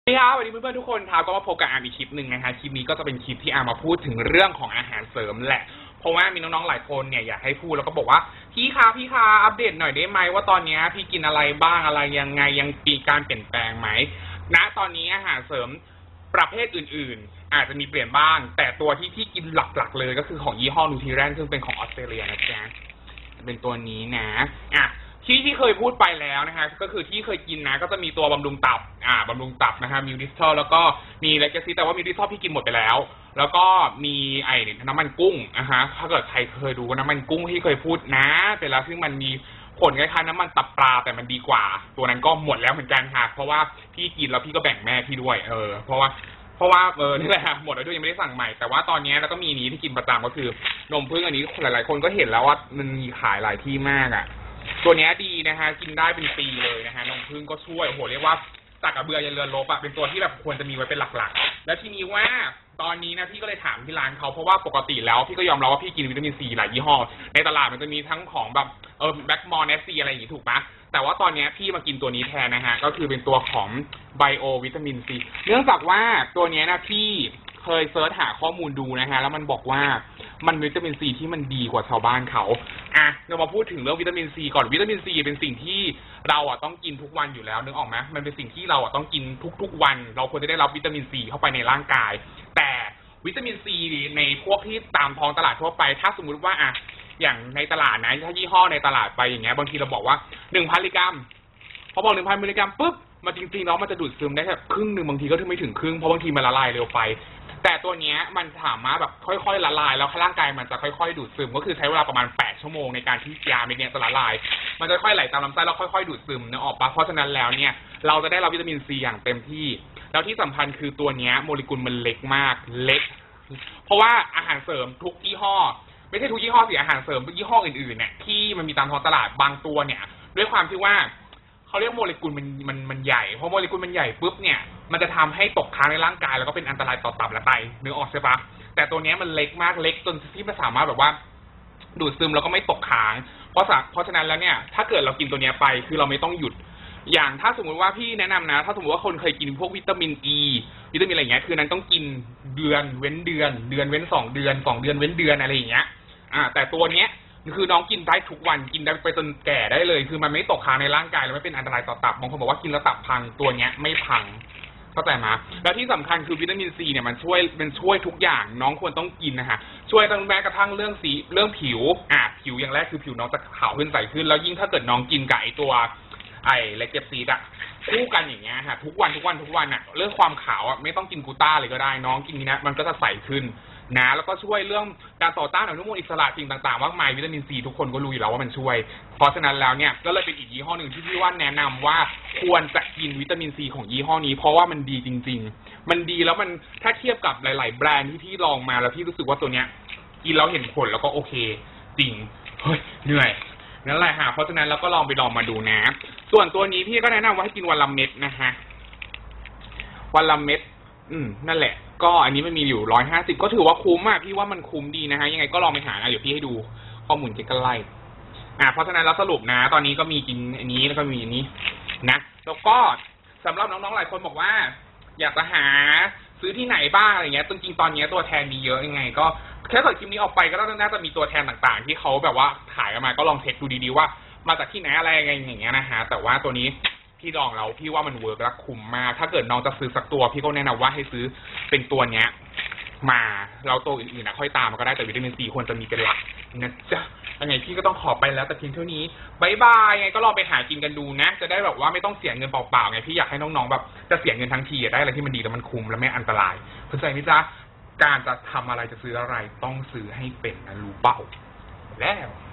สวัสดีครับวันนี้เพื่อนๆทุกคนครับก็มาพบกับอาร์มอีกคลิปหนึ่งนะฮะคลิปนี้ก็จะเป็นคลิปที่อาร์มมาพูดถึงเรื่องของอาหารเสริมแหละเพราะว่ามีน้องๆหลายคนเนี่ยอยากให้พูดแล้วก็บอกว่าพี่คะอัปเดตหน่อยได้ไหมว่าตอนนี้พี่กินอะไรบ้างอะไรยังไงยังมีการเปลี่ยนแปลงไหมณตอนนี้อาหารเสริมประเภทอื่นๆอาจจะมีเปลี่ยนบ้างแต่ตัวที่พี่กินหลักๆเลยก็คือของยี่ห้อนูทริแรนซึ่งเป็นของออสเตรเลียนะจ๊ะเป็นตัวนี้นะที่เคยพูดไปแล้วนะฮะก็คือที่เคยกินนะก็จะมีตัวบำรุงตับบำรุงตับนะฮะมิวดิสทอลแล้วก็มีเลกาซีแต่ว่ามิวดิสทอลพี่กินหมดไปแล้วแล้วก็มีน้ำมันกุ้งนะฮะถ้าเกิดใครเคยดูน้ำมันกุ้งที่เคยพูดนะแต่แล้วซึ่งมันมีผลคล้ายๆน้ำมันตับปลาแต่มันดีกว่าตัวนั้นก็หมดแล้วเหมือนกันค่ะเพราะว่าพี่กินแล้วพี่ก็แบ่งแม่พี่ด้วยเพราะว่านี่แหละหมดแล้วด้วยยังไม่ได้สั่งใหม่แต่ว่าตอนนี้แล้วก็มีนี้ที่กินประจำก็คือนมผึ้งอันนี้หลายๆคนก็เห็นแล้วว่ามันมีขายหลายที่มากตัวนี้ดีนะฮะกินได้เป็นปีเลยนะฮะนมผึ้งก็ช่วยโอ้โหเรียกว่าจากกระเบือยันเรือรบเป็นตัวที่แบบควรจะมีไว้เป็นหลักๆแล้วทีนี้ว่าตอนนี้นะพี่ก็เลยถามที่ร้านเขาเพราะว่าปกติแล้วพี่ก็ยอมรับว่าพี่กินวิตามินซีหลายยี่ห้อในตลาดมันจะมีทั้งของแบบแบล็กมอร์เนสซีอะไรอย่างงี้ถูกปะแต่ว่าตอนนี้พี่มากินตัวนี้แทนนะฮะก็คือเป็นตัวของไบโอวิตามินซีเนื่องจากว่าตัวนี้นะพี่เคยเซิร์ชหาข้อมูลดูนะฮะแล้วมันบอกว่ามันวิตามินซีที่มันดีกว่าชาวบ้านเขาเรามาพูดถึงเรื่องวิตามินซีก่อนวิตามินซีเป็นสิ่งที่เราต้องกินทุกวันอยู่แล้วนึกออกไหมมันเป็นสิ่งที่เราต้องกินทุกๆวันเราควรจะได้รับวิตามินซีเข้าไปในร่างกายแต่วิตามินซีในพวกที่ตามท้องตลาดทั่วไปถ้าสมมุติว่าอย่างในตลาดนะถ้ายี่ห้อในตลาดไปอย่างเงี้ยบางทีเราบอกว่า1,000 มิลลิกรัมพอบอก 1,000 มิลลิกรัมปุ๊บมาจริงๆแล้วมันจะดูดซึมได้แค่ครึ่งนึงบางทีก็ถึงไม่ถึงครึ่งเพราะบางทีมันละลายเร็วไปแต่ตัวนี้มันสามารถแบบค่อยๆละลายแล้วร่างกายมันจะค่อยๆดูดซึมก็คือใช้เวลาประมาณ8 ชั่วโมงในการที่ยาเม็ดนี้จะละลายมันจะค่อยไหลตามลำไส้แล้วค่อยๆดูดซึมนึกออกปะเพราะฉะนั้นแล้วเนี่ยเราจะได้รับวิตามินซีอย่างเต็มที่แล้วที่สำคัญคือตัวนี้โมเลกุลมันเล็กมากเล็กเพราะว่าอาหารเสริมทุกยี่ห้อไม่ใช่ทุกยี่ห้อสิอาหารเสริมยี่ห้ออื่นๆเนี่ยที่มันมีตามท้องตลาดบางตัวเนี่ยด้วยความที่ว่าเขาเรียกโมเลกุลมันใหญ่พอโมเลกุลมันใหญ่ปุ๊บเนี่ยมันจะทำให้ตกค้างในร่างกายแล้วก็เป็นอันตรายต่อตับและไตนึกออกใช่ปะแต่ตัวนี้มันเล็กมากเล็กจนที่มันสามารถแบบว่าดูดซึมแล้วก็ไม่ตกค้างเพราะฉะนั้นแล้วเนี่ยถ้าเกิดเรากินตัวนี้ไปคือเราไม่ต้องหยุดอย่างถ้าสมมุติว่าพี่แนะนำนะถ้าสมมติว่าคนเคยกินพวกวิตามินอีวิตามินอะไรเงี้ยคือนั้นต้องกินเดือนเว้นเดือนเดือนเว้น2 เดือน2 เดือนเว้นเดือนอะไรอย่างเงี้ยแต่ตัวเนี้ยคือน้องกินได้ทุกวันกินได้ไปจนแก่ได้เลยคือมันไม่ตกค้างในร่างกายแล้วไม่เป็นอันตรายต่อตับบางคนบอกว่ากินแล้วตับพังตัวเนี้ยไม่พังเข้าใจไหมแล้วที่สำคัญคือวิตามินซีเนี่ยมันช่วยทุกอย่างน้องควรต้องกินนะฮะช่วยตั้งแม้กระทั่งเรื่องผิวผิวอย่างแรกคือผิวน้องจะขาวขึ้นใสขึ้นแล้วยิ่งถ้าเกิดน้องกินกับตัวเลกเจปซีดคู่กันอย่างเงี้ยฮะทุกวันเรื่องความขาวไม่ต้องกินกูต้าเลยก็ได้น้องกินนี้นะมันก็จะใสขึ้นนะแล้วก็ช่วยเรื่องการต่อต้านอนุมูลอิสระสิ่งต่างๆมากมายวิตามินซีทุกคนก็รู้อยู่แล้วว่ามันช่วยเพราะฉะนั้นแล้วเนี่ยก็เลยเป็นอีกยี่ห้อหนึ่งที่พี่ว่าแนะนำว่าควรจะกินวิตามินซีของยี่ห้อนี้เพราะว่ามันดีจริงๆมันดีแล้วมันถ้าเทียบกับหลายๆแบรนด์ที่พี่ลองมาแล้วพี่รู้สึกว่าตัวเนี้ยกินแล้วเห็นผลแล้วก็โอเคจริงเฮ้ยเหนื่อยนั่นแหละค่ะเพราะฉะนั้นเราก็ลองมาดูนะส่วนตัวนี้พี่ก็แนะนำว่าให้กินวันละเม็ดนะฮะวันละเม็ดนั่นแหละก็อันนี้มันมีอยู่150ก็ถือว่าคุ้มพี่ว่ามันคุ้มดีนะฮะยังไงก็ลองไปหาเดี๋ยวพี่ให้ดูข้อมูลใกล้ๆเพราะฉะนั้นเราสรุปนะตอนนี้ก็มีกินอันนี้แล้วก็มีอันนี้นะแล้วก็สำหรับน้องๆหลายคนบอกว่าอยากจะหาซื้อที่ไหนบ้างอะไรเงี้ยจริงๆตอนนี้ตัวแทนมีเยอะยังไงก็แค่เปิดคลิปนี้ออกไปก็น่าจะมีตัวแทนต่างๆที่เขาแบบว่าขายออกมาก็ลองเช็คดูดีๆว่ามาจากที่ไหนอะไรอย่างเงี้ยนะฮะแต่ว่าตัวนี้พี่ลองแล้วพี่ว่ามันเวิร์กและคุ้มมากถ้าเกิดน้องจะซื้อสักตัวพี่ก็แนะนำว่าให้ซื้อเป็นตัวเนี้ยมาเราตัวอื่นๆค่อยตามก็ได้แต่วิตามินซีควรจะมีเป็นหลักนะจ๊ะยังไงพี่ก็ต้องขอไปแล้วแต่เพียงเท่านี้บายบายไงก็ลองไปหากินกันดูนะจะได้แบบว่าไม่ต้องเสียเงินเปล่าๆไงพี่อยากให้น้องๆแบบจะเสียเงินทั้งทีได้อะไรที่มันดีแล้วมันคุ้มและไม่อันตรายเข้าใจไหมจ๊ะการจะทำอะไรจะซื้ออะไรต้องซื้อให้เป็นนะรู้เปล่าแล้ว